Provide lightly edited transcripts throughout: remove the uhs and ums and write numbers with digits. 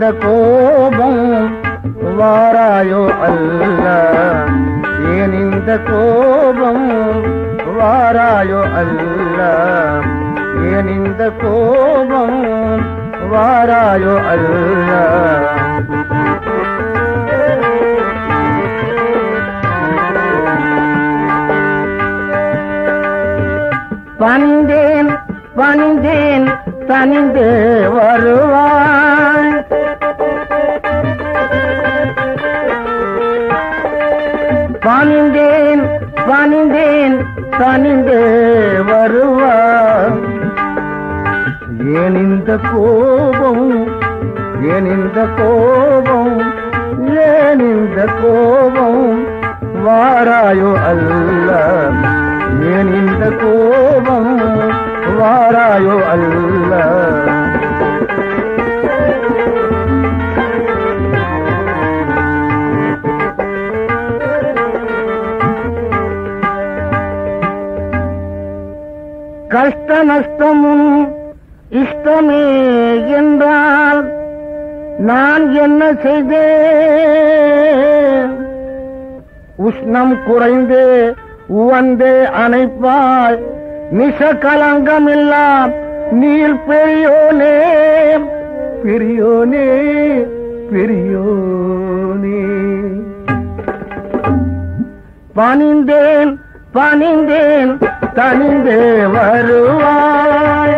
இந்த கோபம் வாராயோ அல்லாஹ், ஏன் இந்த கோபம் வாராயோ அல்லாஹ், ஏன் இந்த கோபம் வாராயோ அல்லாஹ். பணிந்தேன் பணிந்தேன் தனிந்து வருவாய், பணிந்தேன் பணிந்தேன் தனிந்து வருவாய். ஏன் இந்த கோபம், ஏன் இந்த கோபம், ஏன் இந்த கோபம் வாராயோ அல்லாஹ், ஏன் இந்த கோபம் வாராயோ அல்லாஹ். கஷ்ட நஷ்டமும் இஷ்டமே என்றால் நான் என்ன செய்தேன்? உஷ்ணம் குறைந்து உவந்தே அணைப்பாய், நிஷகலங்கமில்லா நீர் பெரியோனே பெரியோனே பெரியோனே. பணிந்தேன் பணிந்தேன் தனிந்தே வருவாய்,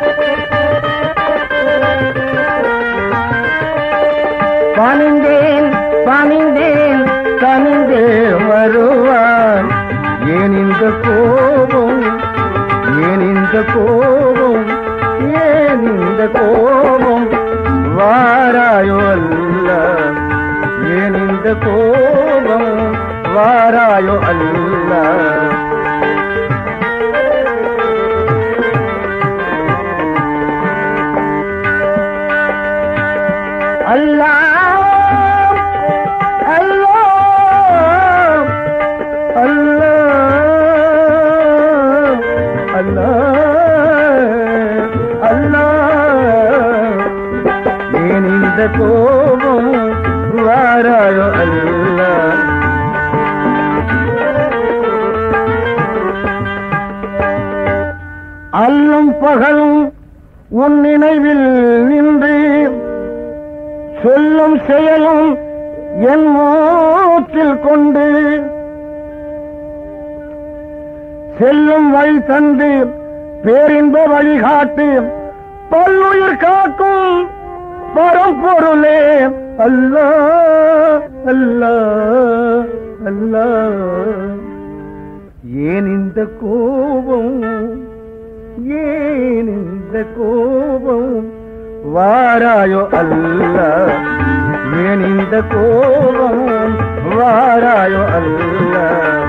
பணிந்தேன் பணிந்தேன் தனிந்தே வருவாய். ஏன் இந்த கோபம், ஏன் இந்த கோபம், ஏன் இந்த கோபம் வாராயோ அல்லாஹ், ஏன் இந்த கோபம் வாராயோ அல்லாஹ். அல்லாஹ் அல்லாஹ் அல்லாஹ் அல்லாஹ் அல்லாஹ். ஏன் இந்த கோபம் வாராயோ அல்லாஹ். அல்லும் பகலும் உன் நினைவில் நின்று சொல்லும் செயலும் என் மூச்சில் கொண்டு செல்லும் வழி தந்து பேரின்ப வழிகாட்டு பல்லுயிர் காக்கும் பரம்பொருளே அல்லாஹ் அல்லாஹ் அல்லாஹ். ஏன் இந்த கோபம், ஏன் இந்த கோபம் வாராயோ அல்லாஹ், ஏன் இந்த கோபம் வாராயோ அல்லாஹ்.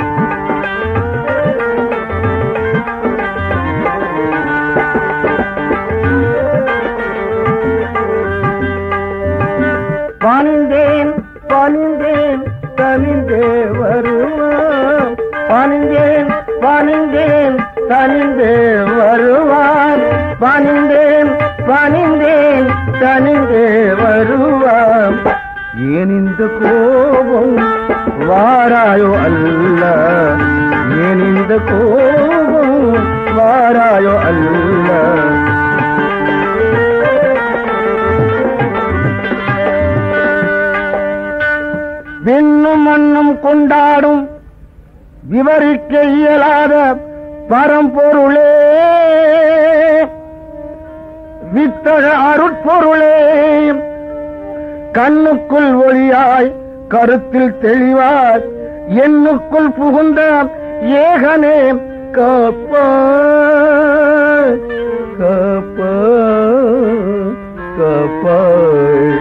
பணிந்தேன் பணிந்தேன் தனிந்தே வருவான், பணிந்தேன் பணிந்தேன் தனிந்தே வருவான், பணிந்தேன் பணிந்தேன் தனிந்தே வருவான். ஏன் இந்த கோபம் வாராயோ அல்லாஹ், ஏன் இந்த கோபம் வாராயோ அல்லாஹ். விண்ணும் மண்ணும் கொண்டாடும் விவரிக்க இயலாத பரம்பொருளே, வித்தக அருட்பொருளே, கண்ணுக்குள் ஒளியாய் கருத்தில் தெளிவாய் எண்ணுக்குள் புகுந்த ஏகனே காப்பாய் காப்பாய் காப்பாய்.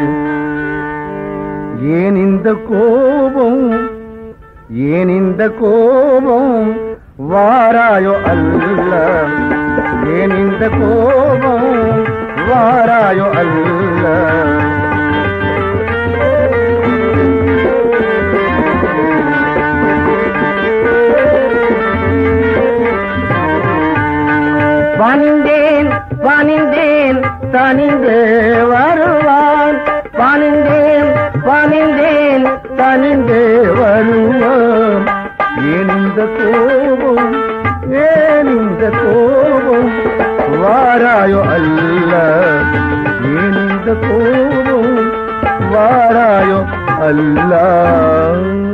ஏன் இந்த கோபம், ஏன் இந்த கோபம் வாராயோ அல்லாஹ், ஏன் இந்த கோபம் வாராயோ அல்லாஹ். பணிந்தேன் பணிந்தேன் தனிந்தே வருவான், வானிந்தேன் வானிந்தேன் தனிந்தே வருவோம். ஏன் இந்த கோபம் ஏன் இந்த கோபம் வாராயோ அல்ல. ஏன் இந்த கோபம் வாராயோ அல்ல.